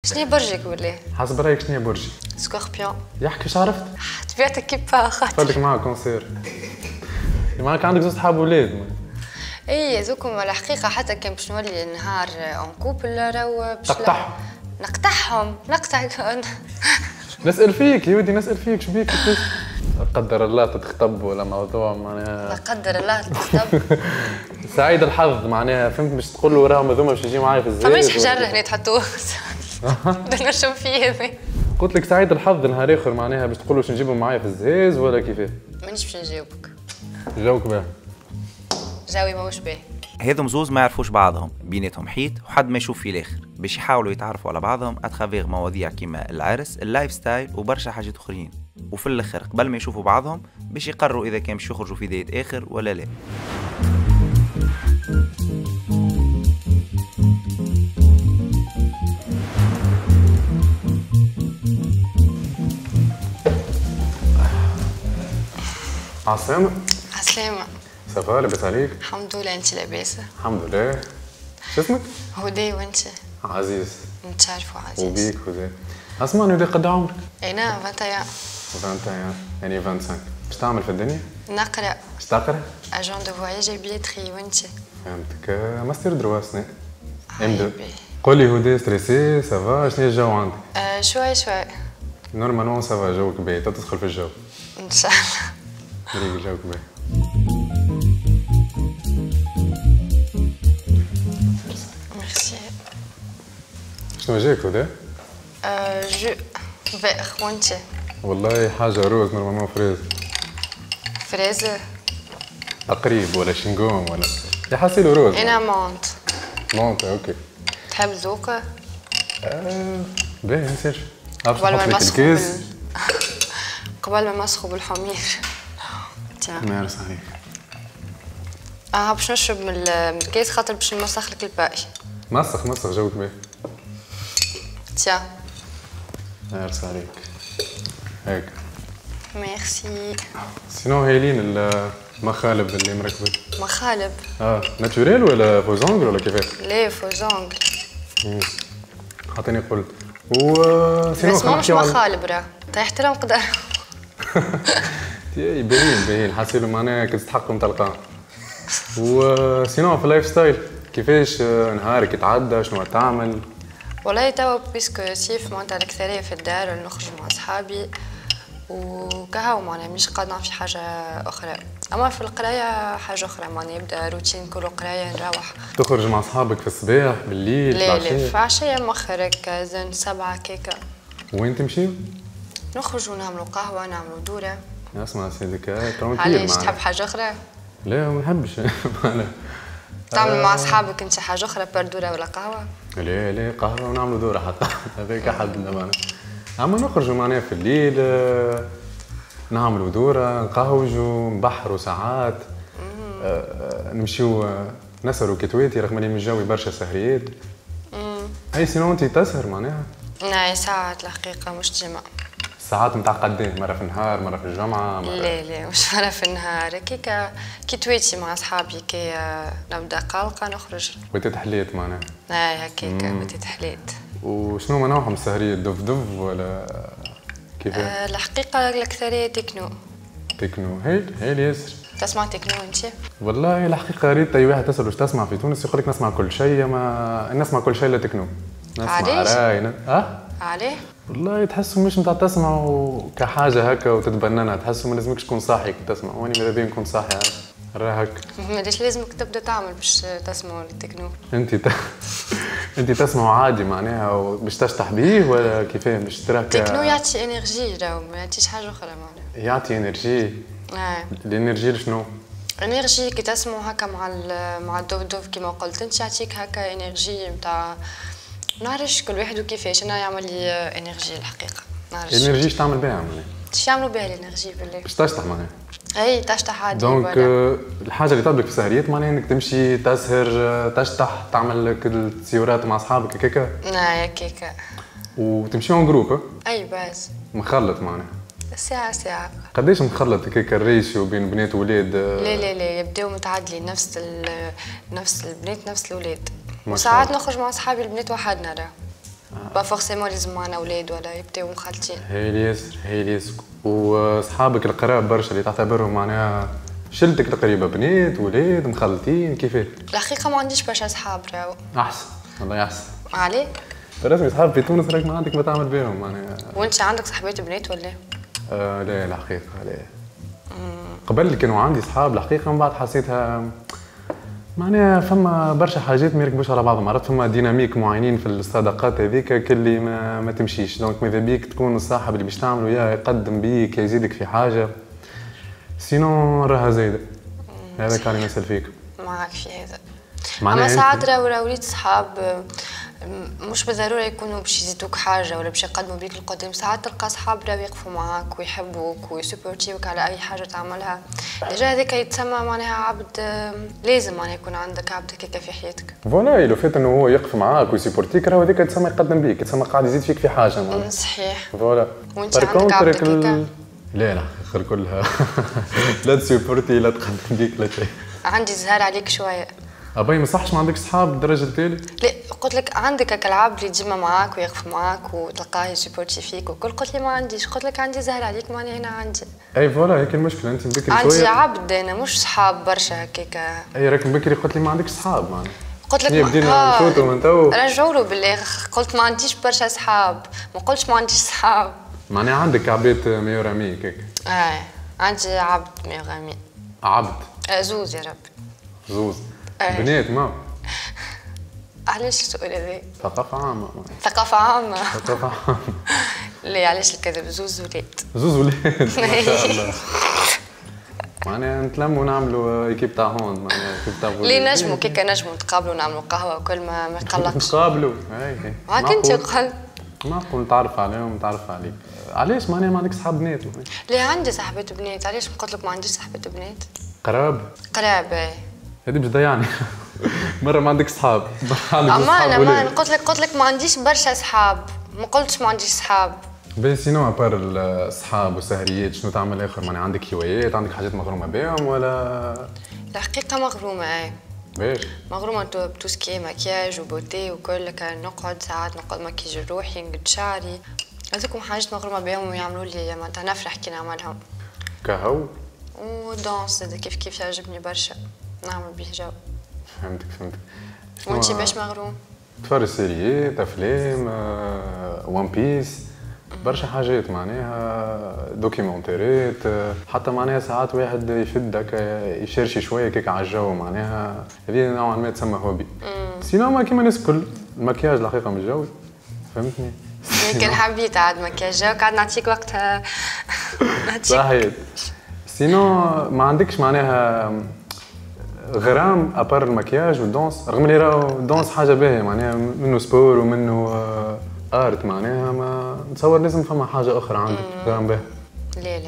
شنو برجك بالله؟ حسب رايك شنو برجي؟ سكوربيون. يحكي واش عرفت؟ طبيعتك كيبا خاطر فاتك معاك كونسير. معاك عندك زوج صحاب ولاد. اي زوكم الحقيقه حتى كان باش نولي نهار اون كوبل راهو باش نقطعهم نسأل فيك يا ودي نسأل فيك شبيك لا قدر الله تتخطب ولا موضوع معناها لا قدر الله تتخطب. سعيد الحظ معناها فهمت باش تقول له راهم هذوما باش يجي معايا في الزواج. فماش حجر هنا تحطوه بدنا نشوف فيه هذا. قلت لك سعيد الحظ نهار اخر معناها باش تقول له باش نجيبهم معايا في الزهاز ولا كيفاه؟ مانيش باش نجاوبك. جاوك باهي. جاوي ماهوش باهي. هذم زوز ما يعرفوش بعضهم بيناتهم حيط وحد ما يشوف في الاخر باش يحاولوا يتعرفوا على بعضهم اترافيغ مواضيع كيما العرس اللايف ستايل وبرشا حاجات اخرين وفي الاخر قبل ما يشوفوا بعضهم باش يقرروا اذا كان باش يخرجوا في ديت اخر ولا لا. عسلامة. عسلامة. صافا لاباس عليك؟ الحمد لله انت لاباس؟ الحمد لله. شو اسمك؟ هدى وانت؟ عزيز. نتعرفوا عزيز. وبيك هدى. اسمعني هدى قد عمرك؟ انا 21. 21 يعني 25. اش تعمل في الدنيا؟ نقرا. اش تقرا؟ اجون دو فواياج بيتري وانت؟ فهمتك ماستر دروا سنة. ام2. قولي هدى ستريسي سافا شنو الجو عندك؟ شوي شوي. نورمالمون سافا جوك باهي تدخل في الجو. ان شاء الله. مريق جوك باهي. ميرسي. شنو جاك هدى؟ جو فيغ وانت؟ والله حاجة روز نورمالمون فريز. فريز؟ تقريب ولا شنقوم ولا يحصلوا روز. انا مونت. مونت اوكي. تحب ذوق؟ باهي نسيرش. قبل ما نمسخوا قبل ما نمسخوا بالحمير. مارس عليك. باش نشرب من الكاس خاطر باش نمسخ لك الباقي. مسخ جوك باهي. تيا. مارس عليك. هيك. ميرسي. سينو هايلين المخالب اللي مركبت. مخالب؟ ناتوريل ولا فوزونغل ولا كيفاه؟ لا فوزونغل. عطيني قلت. وسينو بس مش مخالب راه تحترم قدر. باهيين حاسيلو معناها كي تستحقهم تلقاهم. وسينو في اللايف ستايل كيفاش نهارك يتعدى شنو تعمل؟ والله توا بيسكو سيف معناتها الأكثرية في الدار نخرج مع أصحابي وكهو معناها مش قادرة في حاجة أخرى. أما في القراية حاجة أخرى معناها يبدأ روتين كله قراية نروح. تخرج مع أصحابك في الصباح بالليل لا في عشية مؤخر هكا زين 7 كيكا. وين تمشيو؟ نخرجوا نعملوا قهوة نعملوا دورة. اسمع سيدك ترونكيل. علاش تحب حاجة أخرى؟ لا ما نحبش. تعمل مع أصحابك أنت حاجة أخرى بار دورة ولا قهوة؟ لا قهوة ونعملوا دورة حتى هذاك أحد معناها. أما نخرجوا معناها في الليل نعملوا دورة نقهوجوا نبحروا ساعات نمشيو نسهروا كتواتي رغم اللي من الجو برشا سهريات. أي سينو أنت تسهر معناها؟ نعم ساعات الحقيقة مش ديما. ساعات نتاع قديه مرة في النهار مرة في الجمعة مرة. لا مش مرة في النهار كيكا كي تويتي مع أصحابي كي نبدا قلقة نخرج. بتيت حليت معناها. هكاكا بتيت حليت. وشنو نوعهم السهرية دف ولا كيفاه؟ الحقيقة الأكثرية تكنو. تكنو هايل ياسر. تسمع تكنو أنت؟ والله الحقيقة ريت أي واحد تسأل واش تسمع في تونس يقول لك نسمع كل شيء ما نسمع كل شيء لا تكنو. علاش؟ عليه؟ والله تحسوا مش نتاع تسمعوا كحاجة هكا وتتبننها تحسوا ما لازمكش تكون صاحي كي تسمع واني ماذا بيا نكون صاحي راه هكا. ماداش لازمك تبدا تعمل باش تسمعوا التكنو. انت تسمعوا عادي معناها باش تشطح بيه ولا كيفاه باش تراك؟ التكنو يعطي انرجي راهو ما يعطيش حاجة أخرى معناها. يعطي انرجي. الانرجي لشنو؟ انرجي كي تسمعوا هكا مع الدوف كيما قلت انت يعطيك هكا انرجي نتاع نعرفش كل واحد وكيفاش. انا يعمل لي انرجي الحقيقه نعرفش. انرجي اش تعمل بها معناها؟ اش يعملوا بها الانرجي بالله؟ باش تشطح معناها. اي تشطح عادي. دونك الحاجه اللي تطبق في السهريات معناها انك تمشي تسهر تشطح تعمل لك السيورات مع اصحابك هكاكا. هكاكا. وتمشيو اون جروب. اي باز. مخلط معناها. ساعة. قداش مخلط هكاك الريشيو بين بنات وولاد؟ لا يبداو متعادلين نفس البنات نفس الولاد. وساعات نخرج مع اصحابي البنات وحدنا راه. با فورسيمون لازم معنا اولاد ولا يبداو مخلطين. هايل ياسر هايل ياسر. وصحابك القراب برشا اللي تعتبرهم معناها شلتك القريبه بنات ولاد مخلطين كيفاه؟ الحقيقه ما عنديش برشا صحاب راهو. احسن والله احسن. عليه؟ بالرسمي صحاب في تونس راك ما عندك ما تعمل بيهم معناها. وانت عندك صحبات بنات ولا؟ لا الحقيقه لا. قبل كانوا عندي صحاب الحقيقه من بعد حسيتها معناها فما برشا حاجات ما يركبوش على بعضهم. عرفت فما ديناميك معينين في الصداقات هذيك كلي ما تمشيش. دونك ماذا بيك تكون الصاحب اللي باش تعملوا يا يقدم بيك يزيدك في حاجه سينو راها زايده. هذا كان يمثل فيك. معك في هذا. اما ساعات راهو وليد صحاب مش بالضروره يكونوا باش يزيدوك حاجه ولا باش يقدموا بيك للقدام. ساعات تلقى صحاب راهو يقفوا معاك ويحبوك ويسبورتيوك على اي حاجه تعملها. ديجا هذاك يتسمى معناها عبد. لازم معناها يكون عندك عبد هكاكا في حياتك. فوالا لو فات انه هو يقف معاك ويسبورتيك راهو هذاك يتسمى يقدم بيك يتسمى قاعد يزيد فيك في حاجه معناها. صحيح. فوالا. وانت عندك عبد هكاكا؟ لا خير كلها لا تسبورتي لا تقدم بيك لا شيء. عندي زهار عليك شويه. أبي ما صحش ما عندك صحاب الدرجة التالي؟ لا قلت لك عندك هكا العاب اللي ديما معاك ويقف معاك وتلقاه يسبورتي فيك وكل. قلت لي ما عنديش. قلت لك عندي زهر عليك ماني هنا عندي. اي فوالا هيك المشكلة انت بكري عندي شوية. عبد انا مش صحاب برشا هكاكا. اي راك بكري قلت لي ما عندكش صحاب معناها. قلت لك بدينا نفوتوا من تو. رجعوا له بالله. قلت ما عنديش برشا صحاب ما قلتش ما عنديش صحاب. معناها عندك عباد ميور امي هكاك. عندي عبد ميور امي. عبد زوز يا ربي. زوز. بنات ما علاش السؤال هذا؟ ثقافة عامة. ثقافة عامة. ثقافة عامة. لا علاش الكذب؟ زوز ولاد. زوز ولاد ما شاء الله. معناها نتلموا ونعملوا ايكيب تاع هون معناها ايكيب تاع ولاد. ليه نجموا كيكا نجموا نتقابلوا ونعملوا قهوة وكل ما يقلقش. نتقابلوا اي هاك انت قلت. معقول نتعرف عليهم نتعرف عليك. علاش معناها ما عندك صحاب بنات؟ ليه عندي صاحبات بنات. علاش قلت لك ما عنديش صاحبات بنات؟ قراب. قراب اي. هذه باش تضيعني. مرة ما عندك صحاب. اما قلت لك ما عنديش برشا صحاب. ما قلتش ما عنديش صحاب. بس سينو ابار الصحاب والسهريات شنو تعمل اخر؟ معناها عندك هوايات عندك حاجات مغرومة بهم ولا؟ الحقيقة مغرومة اي. باش؟ مغرومة بتوسكي مكياج وبوتي وكل. نقعد ساعات نقعد مكياج روحي نقد شعري. هذوكم حاجات مغرومة بهم ويعملوا لي معناتها نفرح كي نعملهم. كهو؟ ودانس كيف يعجبني برشا. نعمل بيه جو. فهمتك. وانتي باش مغروم؟ تفرج سيريات افلام وان بيس برشا حاجات معناها دوكيومنتيرات حتى معناها ساعات واحد يشد هكا يشرشي شويه كيك على الجو معناها هذه نوعا ما تسمى هوبي. سينما كيما الناس الكل المكياج الحقيقه من الجو فهمتني. كان حبيت عاد مكياج قاعد نعطيك وقتها. صحيح. سينو ما عندكش معناها غرام ابار المكياج والدونس رغم اللي راهو الدونس حاجه باهيه معناها منه سبور ومنه ارت معناها ما نتصور لازم فما حاجه اخرى عندك غرام باهي. لا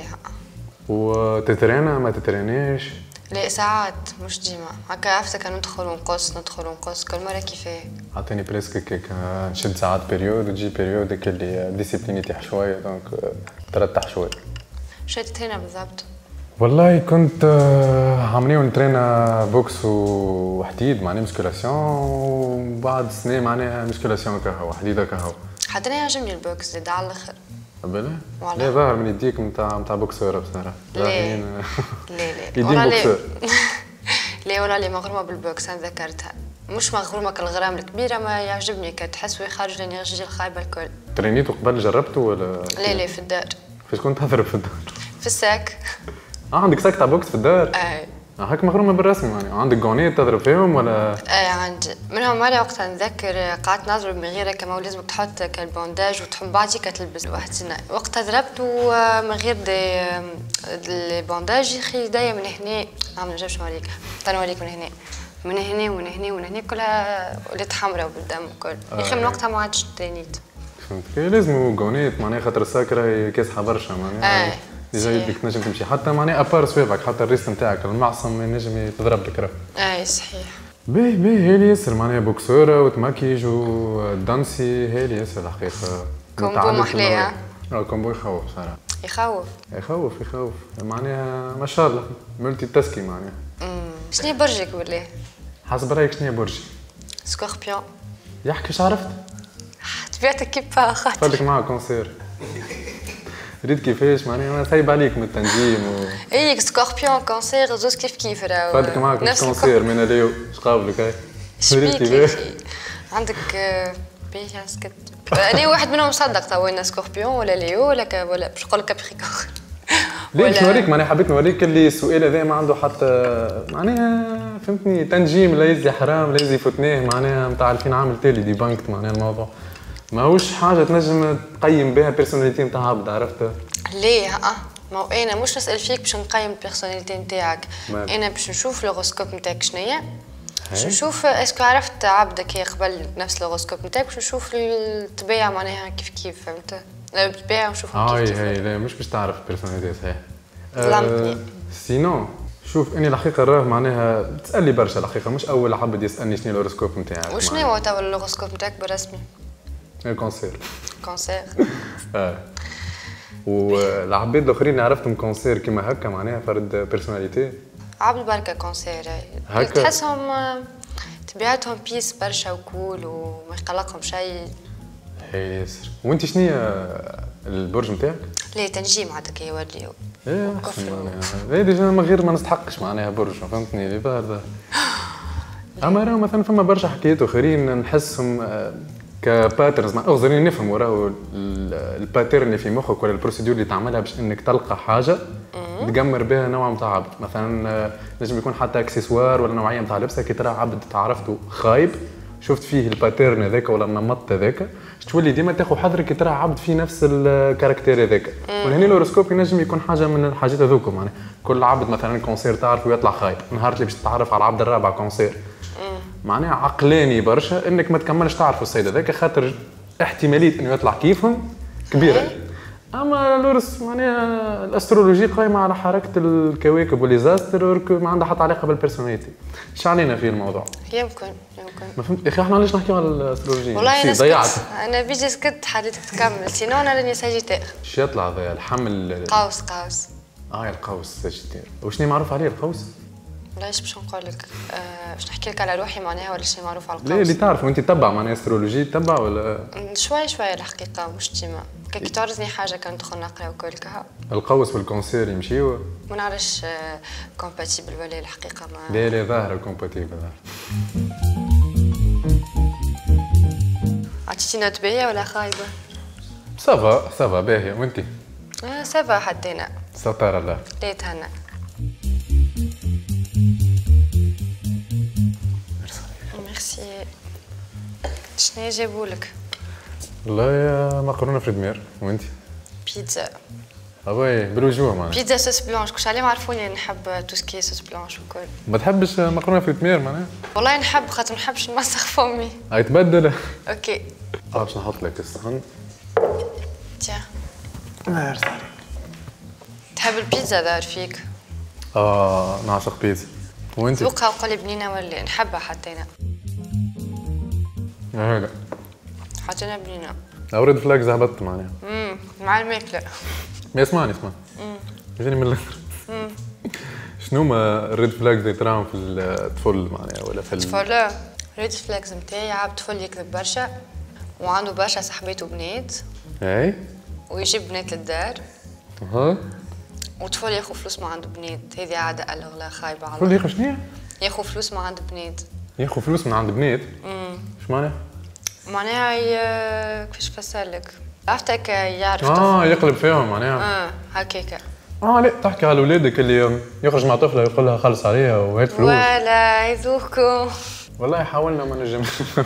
وتترينا ما تترينيش؟ لا ساعات مش ديما هكا عرفتك ندخل ونقص كل مره كيفاه. عطيني بريسك كيك نشد ساعات بيريود وتجي بيريود اللي ديسيبليني تاع شويه دونك ترتاح شويه. شو تترينا بالضبط؟ والله كنت عاملين نترينا بوكس وحديد معناها مسكولاسيون وبعد سنه معناها مسكولاسيون كهو حديده كهو. حتى انا يعجبني البوكس زاد على الاخر. بلا؟ لا ظاهر من يديك نتاع بوكسور بصراحه. لا يديك بوكسور. لا ولا لي مغرومه بالبوكس انا ذكرتها. مش مغرومه كالغرام الكبيره ما يعجبني كتحس ويخرج الانرجي الخايبه الكل. ترينيتو قبل جربته ولا؟ لا في الدار. فاش كنت تضرب في الدار؟ في الساك. عندك ساك تاع بوكس في الدار؟ اي. هاك مغرومه بالرسمي يعني عندك جونيت تضرب فيهم ولا؟ اي عندي منهم مرة وقتها نذكر قعدت نضرب من غير كما لازمك تحط كالبونداج وتحب بعديك تلبس وحدنا وقتها ضربت من غير البونداج يخي يديا من هنا ما نجمش نوريك تنوريك من هنا كلها ولات حمراء بالدم وكل يخي من وقتها ما عادش ترينيت. فهمتك لازم جونيت معناها خاطر الساك راهي كاسحه برشا معناها ديجا يديك تنجم تمشي حتى معناها ابار صوابعك حتى الريست نتاعك المعصم ما ينجم تضرب لك راه. اي صحيح. باهي هالي ياسر معناها بوكسوره وتماكيج ودانسي هالي ياسر الحقيقه. كومبو محليها. كومبو يخوف صراحه. يخوف معناها ما شاء الله ملتي تاسكي معناها. شنو برجك بالله؟ حسب رايك شنو برجي؟ سكوربيون. يحكي واش عرفت؟ طبيعتك كيف خاطر فاتك معاه كونسير. ريت كيفاش معناها انا سايب عليك من التنجيم اي سكوربيون كونسير زوز كيف راهو فاتك معاك مش كونسير من اليو اش قابلك هاي ريت كيفاش عندك بيها سكت انا واحد منهم مصدق تو وين سكوربيون ولا ليو ولا باش نقول لك كابريكور ليه باش نوريك معناها حبيت نوريك اللي السؤال هذا ما عنده حتى معناها فهمتني تنجيم لا يزي حرام لا يزي فتناه معناها نتاع 2000 عام التالي دي بانكت معناها الموضوع ماهوش حاجه تنجم تقيم بها بيرسوناليتي نتاع عبد عرفت ليه ما انا مش نسال فيك باش نقيم البيرسوناليتي نتاعك انا باش نشوف الهوروسكوب نتاعك شنيا باش نشوف اسكو عرفت عبدك هي قبل نفس الهوروسكوب نتاعك باش نشوف الطبيعه معناها كيف فهمت بالطبيعه نشوف كيف هاي لا مش باش تعرف البيرسوناليتي صحيح ظلمتني سينو شوف اني الحقيقه راه معناها تسالي برشا الحقيقه مش اول عبد يسالني شنو الهوروسكوب نتاعك وشنو هو توا الهوروسكوب نتاعك بالرسمي الكونسير كونسير والعباد الاخرين عرفتهم كونسير كيما هكا معناها فرد بيرسوناليتي عبد بركة كونسير هكا تحسهم طبيعتهم بيس برشا وكول وما يقلقهم شيء ياسر وانت شنو البرج نتاعك؟ لا تنجيم عادك يوليو ايه احسن معناها ديجا من غير ما نستحقش معناها برج فهمتني اللي بعد اما راه مثلا فما برشا حكايات اخرين نحسهم كباترنز اغزرين نفهموا راهو الباترن اللي في مخك ولا البروسيدور اللي تعملها باش انك تلقى حاجه تقمر بها نوع نتاع عبد مثلا نجم يكون حتى اكسسوار ولا نوعيه نتاع لبسه كي ترى عبد تعرفته خايب شفت فيه الباترن هذاك ولا النمط هذاك تولي ديما تاخذ حذرك كي ترى عبد في نفس الكاركتير هذاك وهنا الهوروسكوب ينجم يكون حاجه من الحاجات هذوكم يعني كل عبد مثلا كونسير تعرف ويطلع خايب نهار اللي باش تتعرف على العبد الرابع كونسير معناها عقلاني برشا انك ما تكملش تعرفوا السيد هذاك خاطر احتماليه انه يطلع كيفهم كبيره اما الورس معناها الاسترولوجي قايمه على حركه الكواكب والليزاستر ما عندها حتى علاقه بالبيرسوناليتي ايش علينا في الموضوع يمكن ما فهمت يا اخي احنا علاش نحكيو على الاسترولوجي والله انا ضيعت انا بيجي سكت حالتك تكمل سينو انا راني ساجيتير ايش يطلع ذا الحمل قوس القوس ساجيتير وشنو معروف عليه القوس لا ايش باش نقول لك باش نحكي لك على روحي معناها ولا شيء معروف على القوس لا اللي تعرف وانت تتبع معناها استرولوجي تتبع ولا شوي الحقيقه مش ديما كي تعرضني حاجه كندخل نقرا وكل كها القوس والكونسير يمشيوا ما نعرفش كومباتيبل ولا الحقيقه ما لا ظاهره كومباتيبل عطيتينا باهيه ولا خايبه سافا باهيه وانت سافا حتى انا ستار الله لا تهنى ميرسي شنو جابولك؟ والله يا مقرونه في دمير وانت؟ بيتزا وي بالوجوه معناها بيتزا صوص بلانش كلش عليه معرفوني نحب توسكي صوص بلانش وكل ما تحبش مقرونه في دمير معناها؟ والله نحب خاطر ما نحبش نمسخ فمي يتبدل اوكي باش نحط لك الصحن تيا ميرسي تحب البيتزا دار فيك؟ نعشق بيتزا وانت؟ ذوقها وقولي بنينه ولا نحبها حتى انا هلا حتى انا بنينه اوريد فلاكس هبطت معناها مع الماكله ما اسمعني جاني من الاخر شنو ما الريد فلاكس اللي تراهم في الطفل معناها ولا في الطفل ريد فلاكس نتاعي عبد طفل يكذب برشا وعنده برشا صحباته بنات اي ويجيب بنات للدار وطفل ياخذ فلوس ما عنده بنات هذه عاده الغلا خايبه على طفل ياخذ شنو؟ ياخذ فلوس ما عنده بنات ياخذ فلوس من عند بنات؟ ايش معناها؟ معناها كيفاش نفسرلك عرفتك يعرف يقلب فيهم معناها هكاكا لا تحكي على ولادك اللي يخرج مع طفله يقول لها خلص عليها وهات فلوس ولا يذوقكم والله حاولنا ما نجمش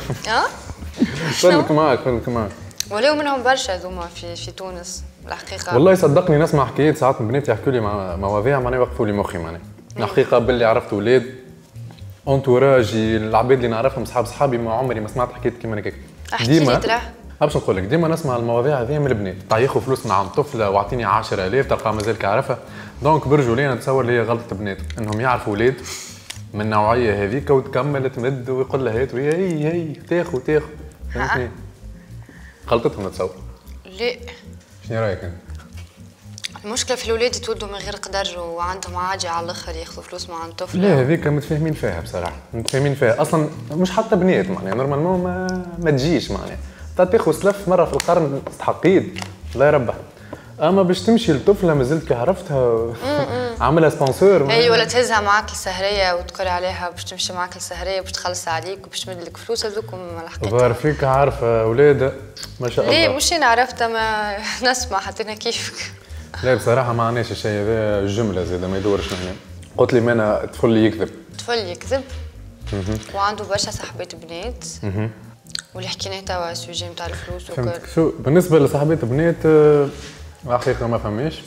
شنو؟ فلك معك ولو منهم برشا ذوما في تونس الحقيقه والله صدقني نسمع حكايات ساعات من بنات يحكوا لي مواضيع معناها يوقفوا لي مخي معناها الحقيقه باللي عرفت ولاد انتوراجي العباد اللي نعرفهم صحابي ما عمري ما سمعت حكايات كيما هكاك ديما باش نقول لك ديما نسمع المواضيع هذه من البنات تاع ياخذ فلوس من عند طفله واعطيني 10000 تلقى مازال كعرفها دونك برجوليه نتصور اللي هي غلطه بنات انهم يعرفوا ولاد من النوعيه هذيك وتكمل تمد ويقول لها هات وهي هي تاخذ فهمتني غلطتهم نتصور لا شنو رايك انت؟ المشكله في الاولاد يتولدوا من غير قدر وعندهم عاجه على الاخر ياخذوا فلوس مع الطفل لا هذيك متفاهمين فيها بصراحه متفاهمين فيها اصلا مش حتى بنات معناها نورمالمون ما تجيش معناها تاخذ سلف مره في القرن استحقيت الله يربح. اما باش تمشي لطفله مازلت كي عرفتها عاملها سبونسور اي ولا تهزها معاك للسهريه وتقول عليها باش تمشي معاك للسهريه باش تخلص عليك وباش تمد لك فلوس هذوكم الحقيقه. ظهر فيك عارفه اولاد ما شاء الله. ليه مش انا عرفتها ما نسمع حتى انا كيفك. لا بصراحه ما عندناش الشيء هذا الجمله زاد ما يدورش هنا. قلت لي انا طفل يكذب. طفل يكذب وعنده برشا صاحبات بنات واللي حكينا توا السوجي نتاع الفلوس وكل. شو بالنسبه لصاحبات بنات الحقيقه ما فماش.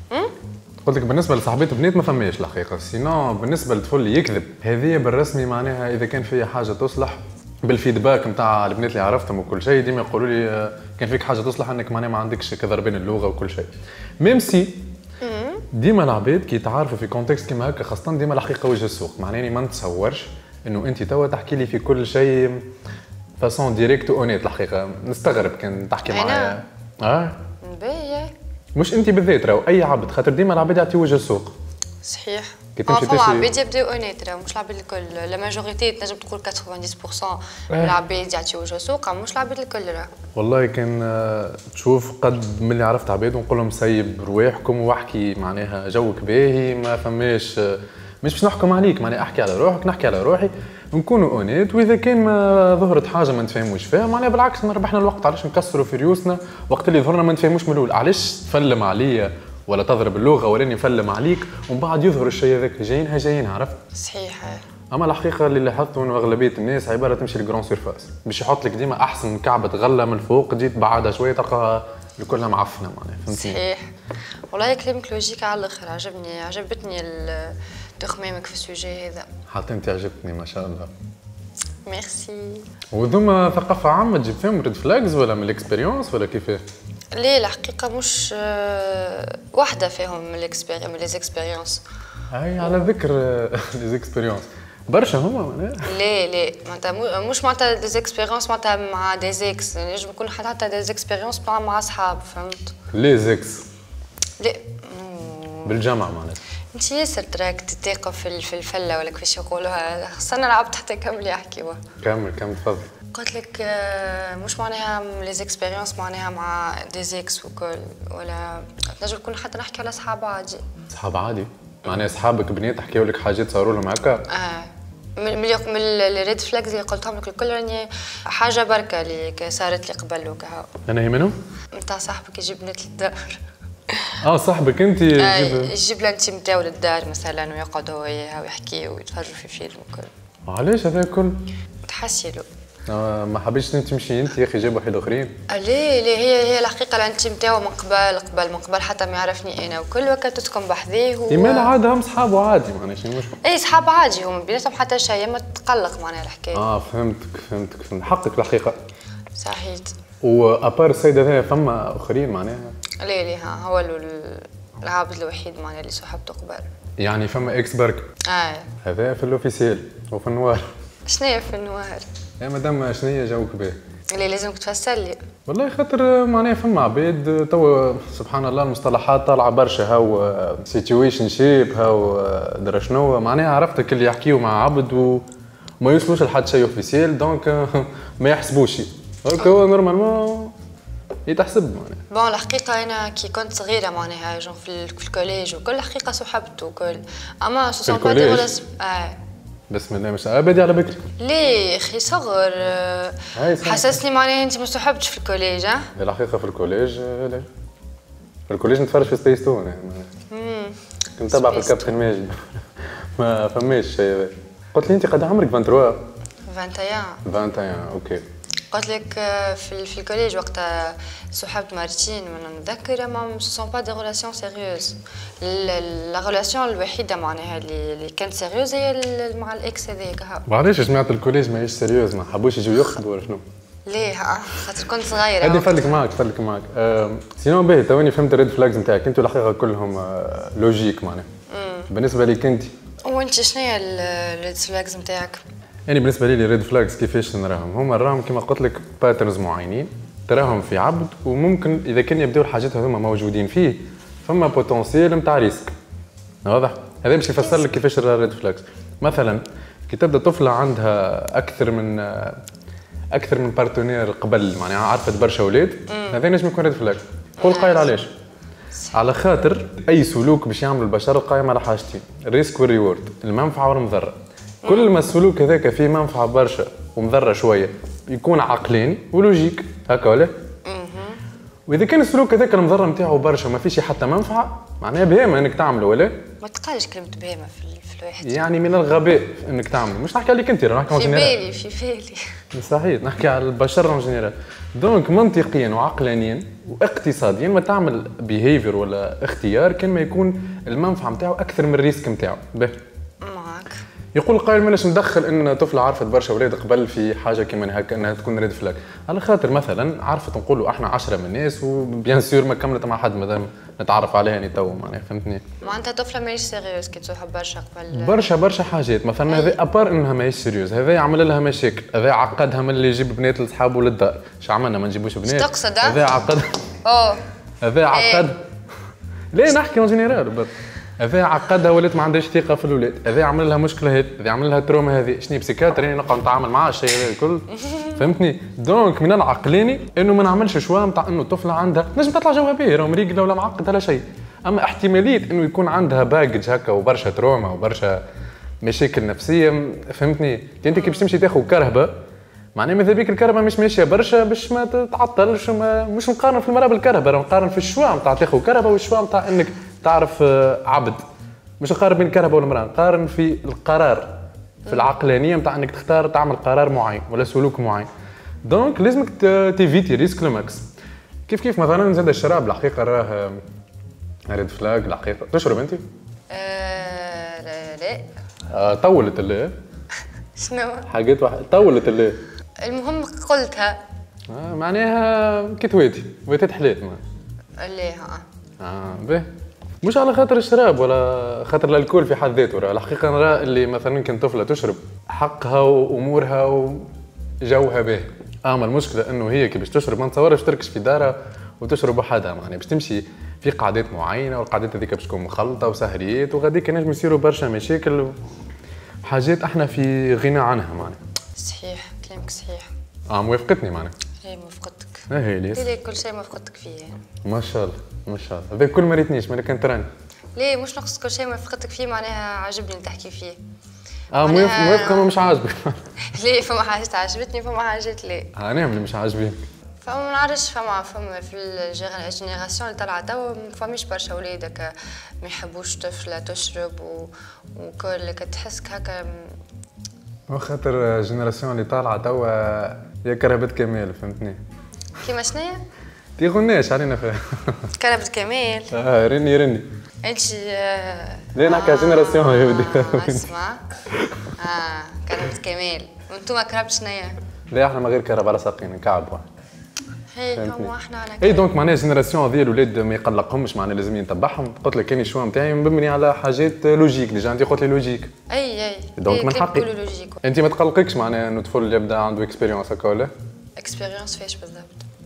قلت لك بالنسبه لصاحبات بنات ما فماش الحقيقه، سينو بالنسبه للطفل يكذب هذه بالرسمي معناها اذا كان فيها حاجه تصلح بالفيدباك نتاع البنات اللي عرفتهم وكل شيء ديما يقولوا لي كان فيك حاجه تصلح انك معناها ما عندكش كضربين اللغه وكل شيء. ميم سي ديما العباد كي يتعارفوا في كونتكست كيما هكا خاصه ديما الحقيقه وجه السوق، معناني ما نتصورش انه انت توا تحكي لي في كل شيء فاسون ديريكت اونيت الحقيقه، نستغرب كان تحكي معايا. باهي مش انت بالذات راهو اي عبد خاطر ديما العباد يعطي وجه السوق. صحيح. كي تمشي فما عباد يبداو اونيت راهو مش العباد الكل، لا ماجوريتي تنجم تقول 90% من العباد يعطي وجه السوق مش العباد الكل راهو. والله كان تشوف قد من اللي عرفت عباد ونقول لهم سيب رواحكم واحكي معناها جوك باهي ما فماش مش باش نحكم عليك معناها احكي على روحك نحكي على روحي ونكونوا اونيت، واذا كان ما ظهرت حاجه ما نتفاهموش فيها معناها بالعكس ربحنا الوقت. علاش نكسروا في ريوسنا وقت اللي ظهرنا ما نتفاهموش من الاول؟ علاش تفلم عليا ولا تضرب اللغه ولا نفلم عليك ومن بعد يظهر الشيء هذاك جايين عرفت؟ صحيح. اما الحقيقه اللي لاحظته انه اغلبيه الناس عباره تمشي للجرون سيرفاس باش يحط لك ديما احسن كعبه غله من الفوق، جيت بعدها شويه تلقاها كلها معفنه معناها فهمتني؟ صحيح. والله كلامك لوجيك على الاخر، عجبتني تخمامك في السوجي هذا. حتى انت عجبتني ما شاء الله. ميرسي. وذوما ثقافه عامه تجيب فيهم ريد فلاجز ولا من الاكسبيريونس ولا كيفاه؟ ليه الحقيقه مش واحده فيهم من ليزيكسبيريونس. هاي على ذكر ليزيكسبيريونس برشا هما معناها. ليه معناتها مش معناتها ديزيكسبيريونس معناتها مع ديزيكس، ينجم يكون حتى ديزيكسبيريونس مع اصحاب فهمت؟ ليزيكس ليه بالجامعه معناتها. انت ياسر تراك تتاقى في الفله ولا كيفاش يقولوها، خاصة انا لعبت حتى كمل يحكي كمل تفضل. قلت لك مش معناها ليزيكسبيريونس معناها مع ديزيكس وكل، ولا تنجم تكون حتى نحكي على اصحاب عادي. اصحاب عادي معناها اصحابك بنات حكيوا لك حاجات صاروا لهم هكا؟ من الريد فلاجز اللي قلتهم لك الكل راني حاجه بركه اللي صارت لي قبل وكا. انا هي منهم؟ نتاع صاحبك يجيب بنات للدار. صاحبك انت يجيب لانتي نتاعو للدار مثلا ويقعد هو وياها ويحكيوا ويتفرجوا في فيلم وكل. علاش هذا الكل؟ تحسيلو. ما حبيتش انت تمشي انت يا اخي جاب واحد اخرين. ليه هي الحقيقه الانتي نتاعو من قبل حتى ما يعرفني انا وكل وقت تسكن بحذيه ايمان عاد هم صحابه عادي معناش مش اي صحاب عادي هم بيناتهم حتى شيء ما تقلق معناها الحكايه. فهمتك حقك الحقيقه. صحيت. وابار السيد هذا فما اخرين معناها؟ ليه هو العابد الوحيد معناها اللي صاحبته قبل. يعني فما اكس برك؟ هذا في الاوفيسيال وفي النوار. شنيا في النوار؟ يا مدام شنيا جوك باهي؟ اللي لازمك تفسر لي. والله خاطر معناها فما عباد توا سبحان الله المصطلحات طالعه برشا، هاو سيتويشن شيب هاو درا شنو معناها عرفتك اللي يحكيو مع عبد وما يوصلوش لحد شيء اوفيسيال دونك ما يحسبوش هو نورمالمون يتحسب معناها. بون الحقيقه انا كي كنت صغيره معناها في الكوليج وكل الحقيقه صحبت وكل، اما سو سون با دي ريلاسيون. بسم الله مش ابدي على بكري. ليه اخي صغر حسسني معناها انت ما صحبتش في الكوليج. الحقيقه في الكوليج لا، في الكوليج نتفرج في سبيس تون كنت تبع في الكابتن ماجد ما فماش شيء هذا. قلت لي انت قد عمرك 23؟ 21 اوكي. قلت لك في الكوليج وقتها صحبت مرتين من نتذكر، ما سون با دي ريلاسيون سيريوز. لا ريلاسيون الوحيده معناها اللي كانت سيريوز هي مع الاكس هذاك. معليش سمعت الكوليج ماهيش سيريوز، ما حبوش يجوا ياخذوا ولا شنو؟ ليه خاطر كنت صغيره. هادي نفلك معاك سينو باهي تواني فهمت الريد فلاجز نتاعك انتوا الحقيقه كلهم لوجيك معناها. بالنسبه ليك انت وانت شنو هي الريد فلاجز نتاعك؟ يعني بالنسبه لي ريد فلاجز كيفاش نراهم؟ هما نراهم كما قلت لك باترنز معينين تراهم في عبد، وممكن اذا كان يبداو الحاجات هذوما موجودين فيه فما بوتنسيال نتاع ريسك. واضح؟ هذا باش يفسر لك كيفاش الريد فلاجز. مثلا كي تبدا طفله عندها اكثر من اكثر من بارتنير قبل معناها عرفت برشا اولاد هذا نجم يكون ريد فلاج. قول قايل علاش؟ على خاطر اي سلوك باش يعمل البشر قائم على حاجتين الريسك والريورد المنفعه والمضره. كل ما السلوك هذاك فيه منفعه برشا ومضره شويه يكون عقلاني ولوجيك هكا ولا؟ واذا كان السلوك هذاك المضره نتاعو برشا وما فيش حتى منفعه معناها بهيمه انك تعمله ولا؟ ما تقالش كلمه بهيمه في الواحد يعني من الغباء انك تعمله مش نحكي عليك انت نحكي في بالي في بالي صحيح نحكي على البشر اون جينيرال. دونك منطقيا وعقلانيا واقتصاديا ما تعمل بيهيفير ولا اختيار كان ما يكون المنفعه نتاعو اكثر من الريسك نتاعو. معاك. يقول قائل ماناش ندخل ان طفله عرفت برشا اولاد قبل في حاجه كيما هكا انها تكون ريد فلاج على خاطر مثلا عرفت نقولوا احنا 10 من الناس وبيان سور ما كملت مع حد مادام نتعرف عليها يعني تو معناها فهمتني. معناتها طفله ماهيش سيريوز كي تصاحب برشا قبل برشا حاجات مثلا هذا ابار انها ماهيش سيريوز هذا يعمل لها مشاكل هذا عقدها من اللي يجيب بنات لصحابه للدار. اش عملنا ما نجيبوش بنات؟ تقصد هذا عقد هذا عقد ليه نحكي اون جينيرال هذا عقدها ولات ما عندهاش ثقه في الاولاد هذا عمل لها مشكله هذا عمل لها تروما هذه شنو بسيكاتر يعني نقعد نتعامل معاه الشيء هذا الكل فهمتني. دونك من العقلاني انه ما نعملش شوا نتاع انه طفله عندها نجم تطلع جوها باهي راهو مريقله ولا معقد ولا شيء اما احتماليه انه يكون عندها باجج هكا وبرشا تروما وبرشا مشاكل نفسيه فهمتني. انت كي باش تمشي تاخذ كرهبه معناها ماذا بيك الكرهبه مش ماشيه برشا باش ما تتعطلش مش نقارن في المراه بالكرهبه راه نقارن في الشوا نتاع تاخذ كرهبه والشوا نتاع انك تعرف عبد مش نقارن بين الكرهبه والمراه نقارن في القرار في العقلانيه نتاع انك تختار تعمل قرار معين ولا سلوك معين. دونك لازمك تيفيتي ريسك لماكس. كيف مثلا زاد الشراب الحقيقه راه ريد فلاج الحقيقه. تشرب انت؟ لا طولت اللي شنو؟ حاجات واحد طولت اللي المهم قلتها معناها كتويتي ويتات حليت ما اللي باهي مش على خاطر الشراب ولا خاطر الالكول في حد ذاته راه الحقيقه نرى اللي مثلا كان طفله تشرب حقها وامورها وجوها باهي. اما المشكله انه هي كي باش تشرب ما نتصورش تركش في دارها وتشرب وحدها معناها باش تمشي في قعدات معينه والقعدات هذيك باش تكون مخلطه وسهريات وغاديك نجم يصيروا برشا مشاكل وحاجات احنا في غنى عنها معناها. صحيح كلامك صحيح. موافقتني معناها. اي موافقتك. هي لي كل شيء موافقتك فيه ما شاء الله ما شاء الله هذا كل ما ريتنيش ملي كان تراني. ليه مش نقصد كل شيء موافقتك فيه معناها عجبني اللي تحكي فيه. موافقه ما مش عاجبك. ليه فما حاجات عجبتني فما حاجات ليه. انا اللي مش عاجبين. فما ما نعرفش فما في الجينيراسيون اللي طالعه توا ما فماش برشا ولاد هكا ما يحبوش طفله تشرب وكل تحس هكا خاطر الجينيراسيون اللي طالعه توا يا كرهبة كمال فهمتني. كيما شنيا؟ تيغناش علينا فيها كرهبة كمال. رني انت ليه نحكي جينيراسيون يا ودي اسمع كرهبة كمال وانتوما كرهبة شنيا؟ لا احنا ما غير كرهبة على ساقين نكعب واحد. هي هو احنا على اي دونك معناها الجينيراسيون هذه الاولاد ما يقلقهمش معناها لازم ينتبعهم. قلت لك كان الشوا نتاعي مبني على حاجات لوجيك ديجا انت قلت لي لوجيك. اي دونك من حقي انت ما تقلقكش معناها انه طفل يبدا عنده اكسبيريونس هكا ولا؟ اكسبيريونس فاش بالضبط؟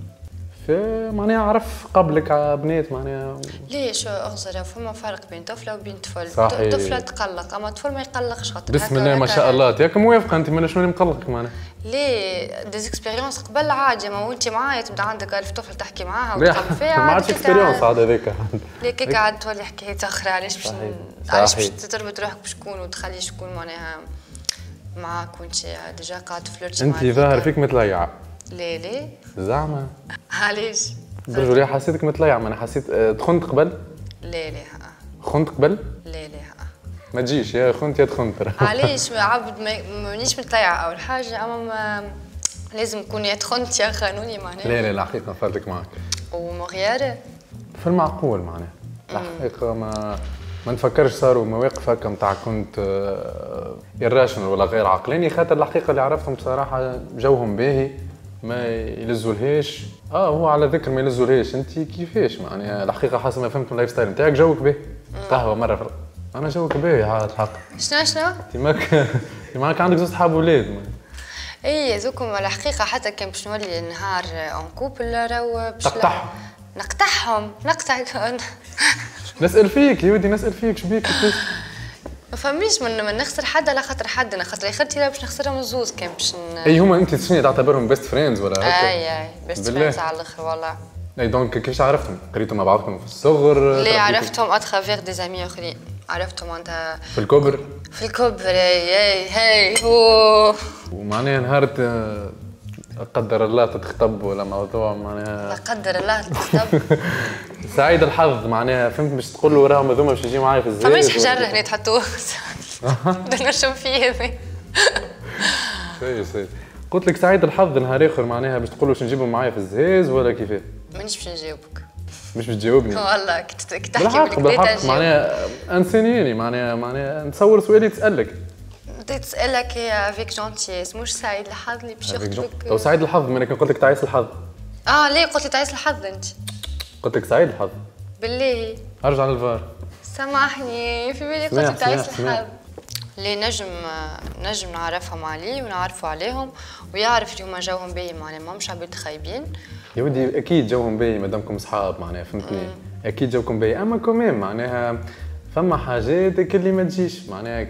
في معناها عرف قبلك على بنات معناها ليش اغزر فما فرق بين طفله وبين طفل. صحيح. طفله تقلق اما طفل ما يقلقش خاطر بسم الله ما شاء الله ياك موافقه انت مالا شنو اللي مقلقك معناها. ليه ديزيكسبيريونس قبل عادي ما وانت معايا تبدا عندك 1000 طفل تحكي معاها وتقلب فيها ما عادش اكسبيريونس عاد هذاك. ليه كي قاعد تولي حكايات اخرى علاش باش تربط روحك بشكون وتخلي شكون معناها معاك وانت ديجا قاعد تفلرتي انت ظاهر فيك متليعه. ليه زعما علاش برجولي حسيتك متليعه ما انا حسيت تخنت قبل. ليه خنت قبل ليه ما تجيش يا خنت يا تخنت. علاش عبد مانيش متليعه اول حاجه اما لازم نكون يا تخنت يا قانوني معناها. لا الحقيقه نفرتك معك ومغيار في المعقول معناها الحقيقه ما نفكرش صاروا مواقف هكا نتاع كنت irrational ولا غير عقلاني خاطر الحقيقه اللي عرفتهم بصراحه جوهم باهي ما يلزولهاش. هو على ذكر ما يلزولهاش انت كيفاش معناها الحقيقه حسب ما فهمت من اللايف ستايل نتاعك جوك باهي. قهوه مره انا جوك باهي هذا الحق. شنو انت معك عندك زوج صحاب ولاد. اي زوكم الحقيقه حتى كان باش نولي نهار اون كوبل راهو باش نقطعهم نسال فيك يا ودي نسال فيك شبيك ما فماش من نخسر حد على خاطر حد، انا خاطر خاطري باش نخسرهم الزوز كان باش اي هما انت شنو تعتبرهم بيست فريندز ولا هكا؟ اي بيست فريندز على الاخر والله. اي دونك كيفاش عرفتهم؟ قريتوا مع بعضكم في الصغر؟ ليه عرفتهم اترافيغ دي زامي اخرين، عرفتهم انت في الكبر؟ في الكبر هي هو ومعناها نهار قدر الله تتخطب ولا موضوع معناها لا قدر الله تتخطب سعيد الحظ معناها فهمت باش تقول له راهم هذوما باش يجيو معايا في الزواج فماش حجر هنا تحطوه بدنا نشوف فيه هذا سي قلت لك سعيد الحظ نهار اخر معناها باش تقول له باش نجيبهم معايا في الزهاز ولا كيفاه؟ مانيش باش نجاوبك مش بتجاوبني والله كنت تحكي بالحق بالحق معناها انسانيني معناها نتصور سؤالي تسالك تسألك يا افيك جونتيس مش سعيد الحظ اللي باش يخطبك لو سعيد الحظ ما انا قلت لك تعيس الحظ ليه قلت لي تعيس الحظ انت؟ قلت لك سعيد الحظ بالله ارجع للفار سامحني في بالي قلت لك تعيس الحظ اللي نجم نعرفهم عليه ونعرفوا عليهم ويعرف اللي هما جوهم باهي معناها ماهمش عباد خايبين يا ودي اكيد جوهم باهي مادامكم صحاب معناها فهمتني اكيد جوكم باهي اما كمان معناها فما حاجات اللي ما تجيش معناها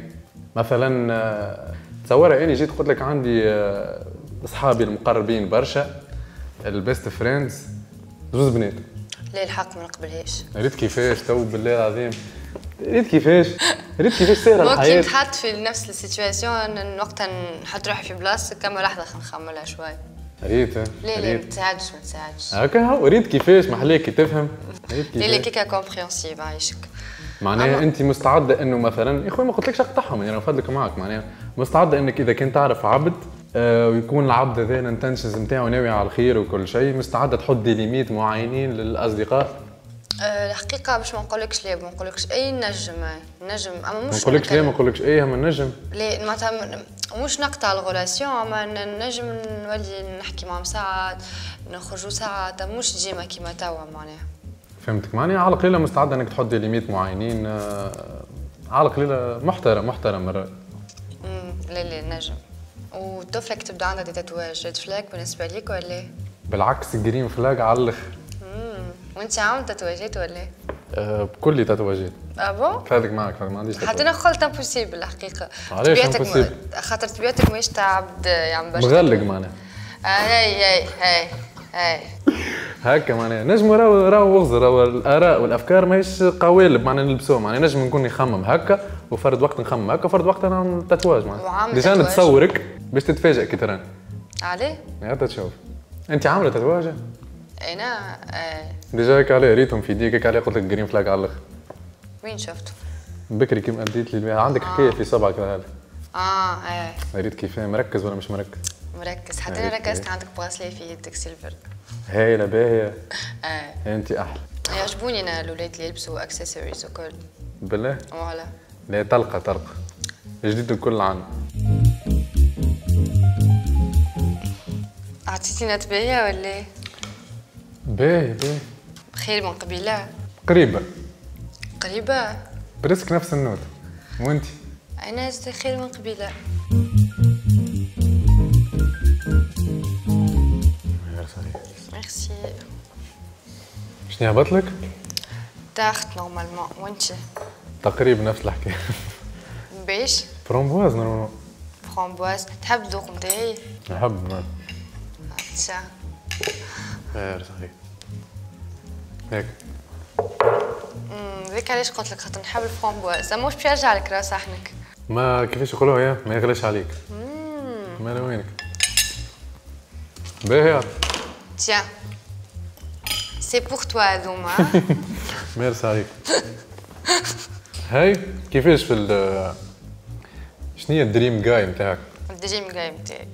مثلا تصور اني جيت قلت لك عندي اصحابي المقربين برشا البيست فريندز زوز بنات ليه الحق ما نقبلهاش ريت كيفاش تو بالله العظيم ريت كيفاش سهله الحياه ممكن تحط في نفس السيتواسيون وقتها نحط روحي في بلاصتك كم لحظه نخملها شوي ريت ليه ما تساعدش هكا هو ريت كيفاش محلاكي تفهم ليه كيكا كومبريونسيف عايشك معناها انت مستعده انه مثلا يا اخوي ما قلتلكش اقطعهم يعني فضلك معك معناها مستعده انك اذا كنت تعرف عبد ويكون العبد هذا الانتنشنز نتاعو ناوي على الخير وكل شيء مستعده تحط دي ليميت معينين للاصدقاء الحقيقه باش ما نقولكش لا ما نقولكش اي نجم اما مش ما نقولكش لا ما نقولكش ايه هم النجم لا معناتها مش نقطع الغولاسيون اما نجم نولي نحكي معهم ساعات نخرجوا ساعات مش ديما كيما توا معناها فهمتك معناها على القليله مستعده انك تحط ليميت معينين على القليله محترم مرات لا نجم وطفلك تبدا عندها دي تاتواج ريد فلاك بالنسبه ليك ولا بالعكس جرين فلاج على الاخر وانت عامل تاتواجات ولا بكل تاتواجات بون فادك معك ما عنديش حتى انا قلت امبوسيبل الحقيقه علاش امبوسيبل خاطر طبيعتك ماهيش تاع عبد يعني باش مغلق معناها هاي هكا معناها نجم راهو وغزر راهو الاراء والافكار ماهيش قوالب معناها نلبسوها معناها نجم نكون نخمم هكا وفرد وقت نخمم هكا وفرد وقت انا نعمل تاتواج معناها ديجا نتصورك باش تتفاجئ كي تراني عليه؟ هاتا تشوف انت عامله تاتواج؟ انا ديجا هيك عليه ريتهم في يديك هيك عليه قلت لك جرين فلاج على الاخر وين شفته؟ بكري كيما اديت لي عندك حكايه في صبعك هذا ريت كيفاه مركز ولا مش مركز؟ مركز حتى انا ركزت عندك براسلي في يدك سيلفر هايله باهيه انت احلى يعجبوني انا الاولاد اللي يلبسوا اكسسوارز وكل بالله؟ فوالا لا طلقه جديد الكل عنا اعطيتينا تباهيه ولا باهي خير من قبيله قريبه بريسك نفس النوت وانت انا خير من قبيله ميرسي شنو هبط لك؟ تاخت نورمالمون وانت تقريبا نفس الحكايه باش فرومبواز نورمالمون فرومبواز تحب الذوق نتاعي؟ نحب ما تشا خير صحيح هيك ذيك علاش قلت لك خاطر نحب الفرومبواز اما مش باش يرجع لك راس صحنك ما كيفاش يقولوها يا ما يغلاش عليك ما انا وينك باهي تيا سي بور توا هذوما ميرسي عليك هاي كيفاش في شنو هي الدريم جاي نتاعك؟ الدريم جاي نتاعي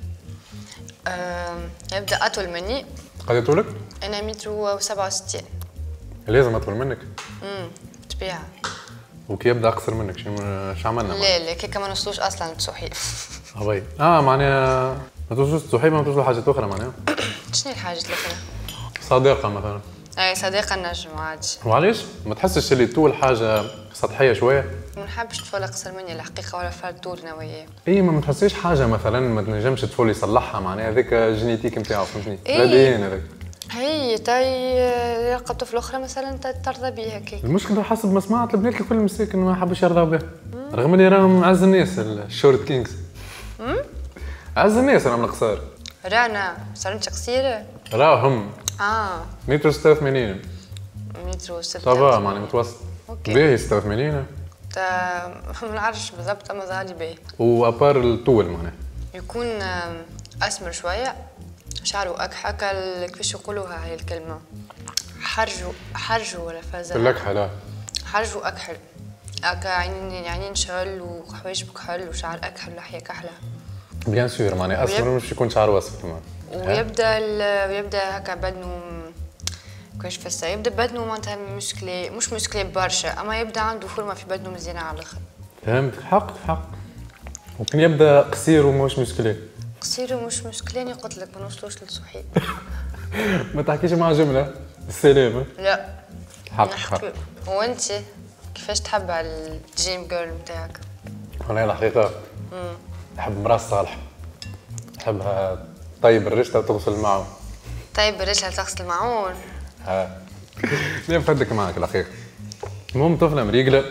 يبدا اطول مني قد طولك؟ انا متر 67 لازم اطول منك؟ طبيعة وكي يبدا اقصر منك شو عملنا؟ لا كيكا ما نوصلوش اصلا للتصحيح هاي معناها ما توصلوش للتصحيح ما توصلوا لحاجات اخرى معناها شنو الحاجات الاخرى؟ صداقة مثلا اي صديقة نجم عادي وعلاش؟ ما تحسش اللي طول حاجة سطحية شوية؟ ما نحبش طفل اقصر مني الحقيقة ولا فرد طول انا وياه اي ما تحسيش حاجة مثلا ما تنجمش طفل يصلحها معناها هذاك جينيتيك نتاعو فهمتني؟ إيه؟ الاديان هذاك هي تاي يلقى طفل اخرى مثلا ترضى بيها كيك. المشكله حسب ما سمعت البنات الكل مساكن ما حبش يرضاو بها، رغم اللي راهم عز الناس الشورت كينجز. عز الناس راهم القصار. رانا صارت قصيره. راهم متر 86 متر 6 صافا معني متوسط. اوكي باهي 86 ما نعرفش بالضبط اما ظهري باهي. وابار الطول معناها يكون اسمر شويه، شعره هكا كيفاش يقولوها هاي الكلمه، حرجو ولا فازة الأكحل. لا حرجو اكحل هكا، عينين شغل وحوايج بكحل وشعر اكحل ولحيه كحله. بيان سور معناها اسمر مش يكون شعره اصفر ويبدا هكا بدنه كيفاش فسر، يبدا بدنه معناتها مش مسكلي برشا، اما يبدا عنده فورمه في بدنه مزيانه على الاخر. فهمت حق. ممكن يبدا قصير ومش مسكلي. قصير ومش مسكلاني قلت لك ما نوصلوش للصحيح. ما تحكيش مع جمله السلامه. لا حق. وانت كيفاش تحب على الجيم جيرل نتاعك؟ انا الحقيقه نحب مرأة صالحه، نحبها طيب الرشته وتغسل المعون. طيب الرجل تغسل المعون؟ لا نفدك معك الحقيقه. المهم طفله مريقله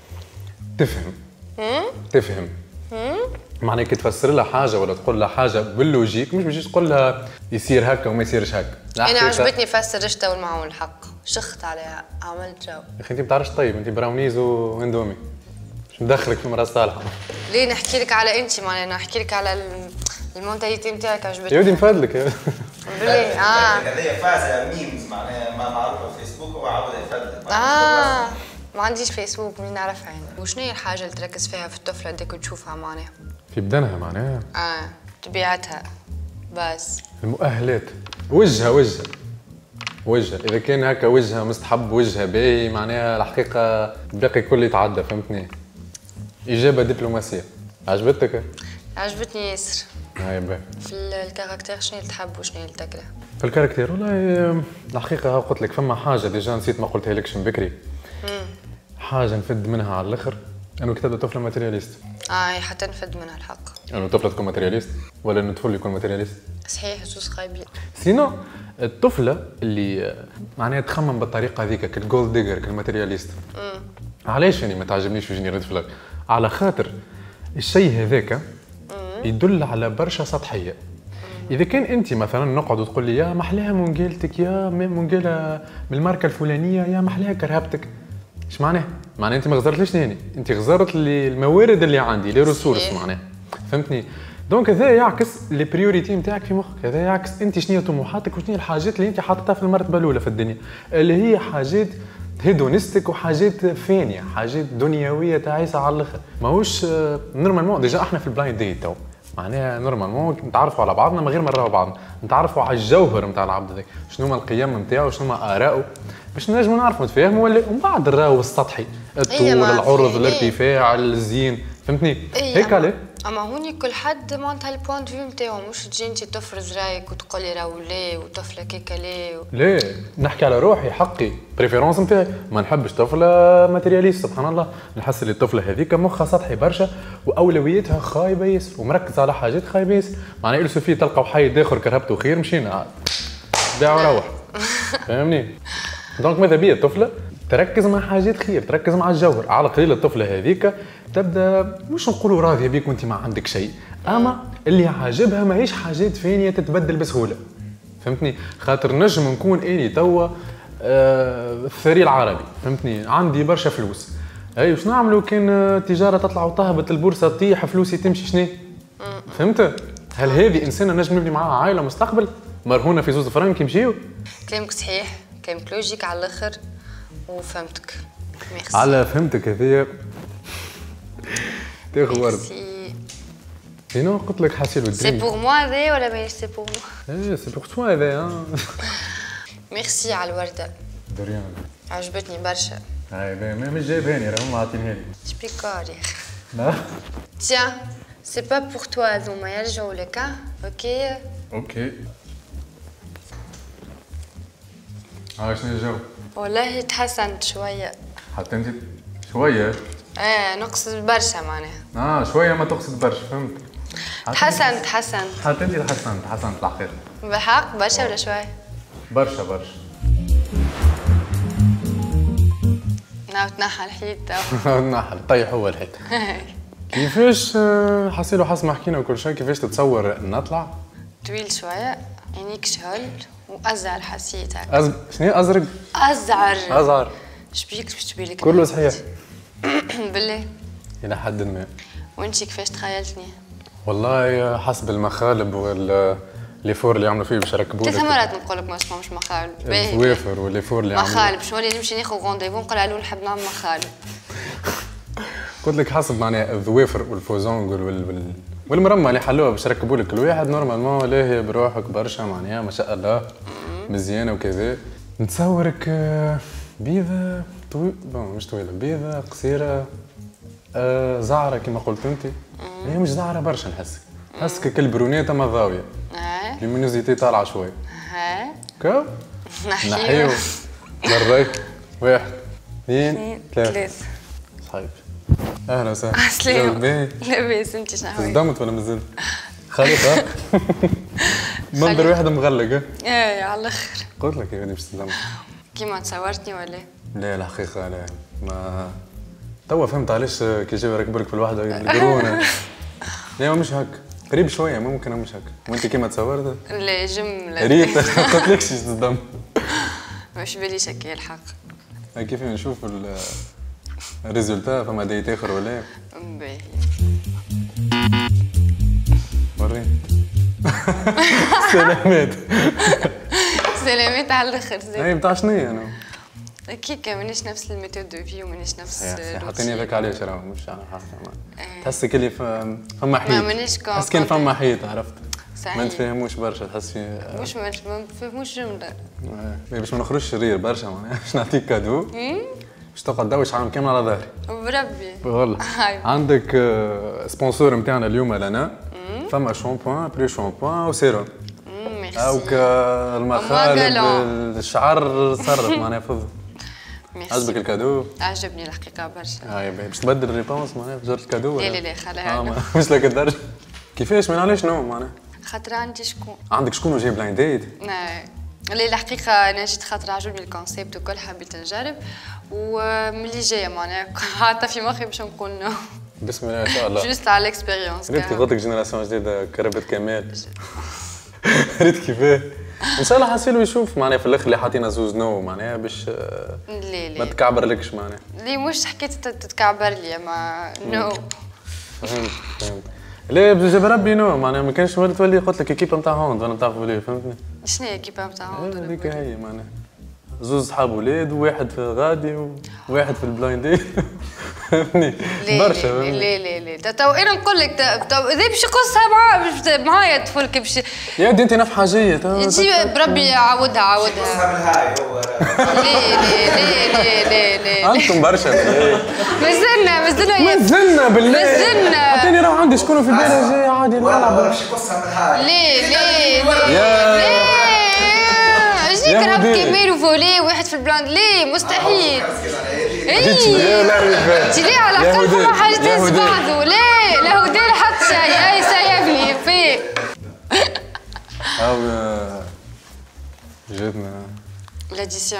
تفهم معناها كي تفسر لها حاجه ولا تقول لها حاجه باللوجيك، مش باش تقول لها يصير هكا وما يصيرش هكا. انا عجبتني فسر الرشته والمعون الحق، شخت عليها عملت جو. يا اخي انت ما بتعرفش طيب، انت براونيز واندومي، مش ندخلك في مرأة صالحه. ليه نحكي لك على انت معناها نحكي لك على المونتاليتي نتاعك عجبتني. يا ودي نفادلك بالله. هذه فازه ميمز معناها ما معروفه في فيسبوك وعاود يفادلك. ما عنديش فيسبوك، منين نعرفها يعني. وشنو هي الحاجه اللي تركز فيها في الطفله هذيك وتشوفها معناها؟ في بدنها معناها طبيعتها بس. المؤهلات، وجهها اذا كان هكا وجهها مستحب، وجهها باهي معناها الحقيقه الباقي كله يتعدى. فهمتني؟ اجابه دبلوماسيه. عجبتك؟ عجبتني ياسر. هاي باهي. في الكاركتير شنو اللي تحب وشنو اللي تكره؟ في الكاركتير والله الحقيقه قلت لك فما حاجه ديجا نسيت ما قلتها لكش من بكري. حاجه نفد منها على الاخر، انه كتاب طفله ماتيرياليست. حتى نفد منها الحق. انه طفله تكون ماتيرياليست ولا انه طفل يكون ماتيرياليست؟ صحيح زوز خايبين. سينو الطفله اللي معناها تخمم بالطريقه هذيك كالجولد ديجر كالماتيرياليست. علاش يعني ما تعجبنيش وجني رد فلك؟ على خاطر الشيء هذاك يدل على برشا سطحيه. اذا كان انت مثلا نقعد وتقول لي يا محلاها منقالتك، يا منقاله من الماركه الفلانيه، يا محلاها كرهبتك، ايش معناه؟ معناه انت ما غزرتليش ثاني، انت غزرت لي الموارد اللي عندي، لي ريسورس معناه. فهمتني؟ دونك هذا يعكس لي بريوريتي نتاعك في مخك، هذا يعكس انت شنو هي طموحاتك وشنو هي الحاجات اللي انت حاططها في المرتبه الاولى في الدنيا، اللي هي حاجات هيدونستيك وحاجات فانيه، حاجات دنيويه تعيسه على الاخر. ماهوش نورمالمون ديجا احنا في البلايند ديت تو معناها نورمالمون نتعرفوا على بعضنا من غير ما نراو بعضنا، نتعرفوا على الجوهر نتاع العبد هذاك، شنو هما القيم نتاعو، شنو هما آراءه، باش نجموا نعرفوا نتفاهموا ولا ومن بعد نراو السطحي، الطول، العرض، الارتفاع، الزين. فهمتني؟ هيك عليه. اما هوني كل حد معناتها البوان دو فيو نتاعو، مش تجي انت تفرز رايك وتقول لي راهو لا وطفله كيكا لا نحكي على روحي حقي بريفيرونس نتاعي، ما نحبش طفله ماتيرياليست. سبحان الله، نحس اللي الطفله هذيك مخها سطحي برشا واولوياتها خايبه ياسر ومركز على حاجات خايبه ياسر. معناها السوفي تلقاو حي اخر كرهبته خير مشينا بيع وروح. فاهمني؟ دونك ماذا بيا الطفله تركز مع حاجات خير، تركز مع الجوهر. على قليل الطفله هذيك تبدا مش نقولوا راضيه بيك وانت ما عندك شيء، اما اللي عاجبها ماهيش حاجات فانيه تتبدل بسهوله. فهمتني؟ خاطر نجم نكون اني توا الثري العربي، فهمتني؟ عندي برشا فلوس، اي وش نعملوا كان التجاره تطلع وتهبط، البورصه تطيح، فلوسي تمشي، شنو؟ فهمت؟ هل هذه انسانه نجم نبني معاها عائله مستقبل مرهونه في زوز فرنك يمشيو؟ كلامك صحيح، كلامك لوجيك على الاخر وفهمتك. ميرسي. على فهمتك هذيا تاخذ ورد. سينو قلت لك حاسيلو دريم. سي بور موا هذا ولا ماهيش سي بور موا؟ ايه سي بور توا هذا. ميرسي على الورده. دريان. عجبتني برشا. هاي باهي مش جايباني راهم عاطينها لي. شبيكار يا اخي. لا. تيان سي با بور توا هذوما يرجعوا لك. اوكي. اوكي. شنو الجو؟ والله تحسنت شويه. حتى انت شويه؟ نقصد برشا معناها. شويه ما تقصد برشا، فهمت. تحسنت حتى انت تحسنت الحقيقه. بحق برشا ولا شويه؟ برشا برشا. نعاود تنحى الحيط تو. نحل طيح هو الحيط. كيفاش حسيلو حسب ما حكينا وكل شيء، كيفاش تتصور نطلع؟ طويل شوية، عينيك شهل وأزعر حسيت هكا. شنو أزرق؟ أزعر. أزعر. شبيك باش تبيلك؟ كله صحيح. بالله. إلى حد ما. وانتي كيفاش تخيلتني؟ والله حسب المخالب والليفور اللي عملوا فيه باش يركبوا لك. 3 مرات نقول لك ما اسمهمش مخالب. الزوافر والليفور اللي عملوا. مخالب شنو اللي نمشي ناخذ رونديفو نقول له نحب نعمل مخالب. قلت لك حسب معناها الذوافر والفوزونغ والمرمى اللي حلوها باش يركبوا لك الواحد نورمالمون لاهي بروحك برشا معناها ما شاء الله مزيانه وكذا. نتصورك بيضه مش طويله، بيضه قصيره زعره كما قلت انت. هي مش زعره برشا نحسك كالبرونيتا ما ضاويه. لومينوزيتي طالعه شويه. كو نحيو مريت 1 2 3 صحيح. اهلا وسهلا. عسلامة. لاباس انت شنو احوالك؟ صدمت ولا مازلت؟ خليط منظر واحد مغلق. ايه على الاخر. قلت لك يا ولدي باش تصدمت. كيما تصورتني ولا؟ لا الحقيقة لا ما توا فهمت علاش كي جاو يركبوا لك في الوحدة القرونة. لا مش هكا، قريب شوية ممكن مش هكا، وانت كيما تصورت؟ لا جملة. ريت قلت لكش تصدم. مش باليش هكا الحق. كيف نشوف الريزولتا فما دايت اخر ولا؟ باهي. وريني. سلامات. سلامات على الاخر زين. اي بتاع شنو انا؟ كيكا مانيش نفس الميثود دو في ومانيش نفس حاطيني هذاك علاش راه مش على حاجه. تحسك اللي فما حيط. مانيش تحس كان فما حيط عرفت. صحيح. ما نتفاهموش برشا تحس في مش ما نفهموش جمله. باش ما نخرجش شرير برشا معناها باش نعطيك كادو باش تقعد دوش عام كامل على ظهري. بربي. والله. عندك سبونسور نتاعنا اليوم لنا فما شامبوان بري شامبوان وسيروم. ميرسي. هاوك المخالب الشعر صرف معناها فضل. عجبك الكادو؟ عجبني الحقيقه برشا. هاي باش تبدل الريبونس معناها في جرة الكادو لا لا لا خليها. مش لك الدرجه. كيفاش من علاش نو معناها؟ خاطر عندي شكون؟ عندك شكون وجايب بلايند ديت؟ لا الحقيقه انا جيت خاطر عجبني الكونسيبت وكل حبيت نجرب وملي جايه معناها حاطه في مخي باش نقول نو. بسم الله ما شاء الله. جوست على الاكسبيريونس. ريت قلت لك جينيراسيون جديده كربت كمال. ريت كيفاه؟ ان شاء الله حاسيلو يشوف معناها في الاخر اللي حاطينا زوز نو معناها باش ما تكعبرلكش معناها. لي مش حكيت تتكعبر لي ما نو. فهمت. لا بجاب ربي نو معناها ما كانش تولي قلت لك ايكيبا نتاع هوند وانا نتاع فولي فهمتني. شنو هي ايكيبا نتاع هوند؟ هذيك هي معناها زوز صحاب ولاد وواحد في غادي وواحد في البلايند. فهمتني برشا. لا لا لا تو انا نقول لك اذا باش يقصها معايا طفلك باش يا ودي انت نفس حاجيه تجي بربي عاودها قصها من هاي هو. لا انتم برشا. مازلنا بالله اعطيني راه عندي شكون في بالي جاي عادي نلعب. باش يقصها من هاي. لا جيك راب كمال وفولي واحد في البلاند ليه مستحيل. انت ليه على الاقل فما حاجه تهز بعضه. لا لا دير حط شيء اي سايبني فيه. هاو جاتنا لاديسيون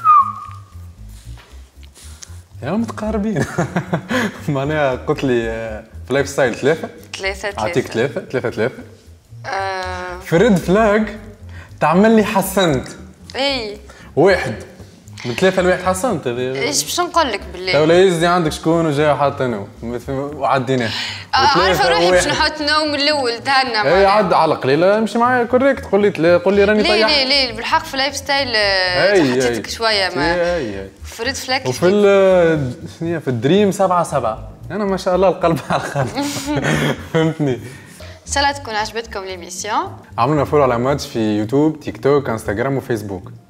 يا متقاربين. معناها قلت لي في لايف ستايل 3 اعطيك 3 في ريد فلاج تعمل لي حسنت. اي 1 من 3 لواحد حسنت. ايش باش نقول لك بالله؟ تو لا يزي عندك شكون وجاي حاط انا وعديناه. عارفه روحي باش نحط نوم الاول تاعنا. اي عاد على القليله امشي معايا كوريكت. قول لي راني طيح. لا بالحق في اللايف ستايل حطيتك شويه ما في ريد فلاك. وفي شنو في الدريم 7/7 انا ما شاء الله القلب على الخلق. فهمتني. ان شاء الله تكون عجبتكم ليميسيون. عملنا فولو على ماتش في يوتيوب تيك توك انستغرام وفيسبوك.